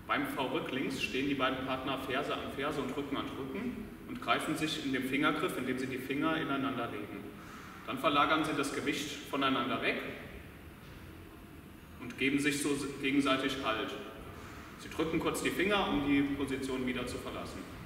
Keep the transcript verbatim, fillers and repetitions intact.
Beim V rücklings stehen die beiden Partner Ferse an Ferse und Rücken an Rücken und greifen sich in dem Fingergriff, indem sie die Finger ineinander legen. Dann verlagern sie das Gewicht voneinander weg und geben sich so gegenseitig Halt. Sie drücken kurz die Finger, um die Position wieder zu verlassen.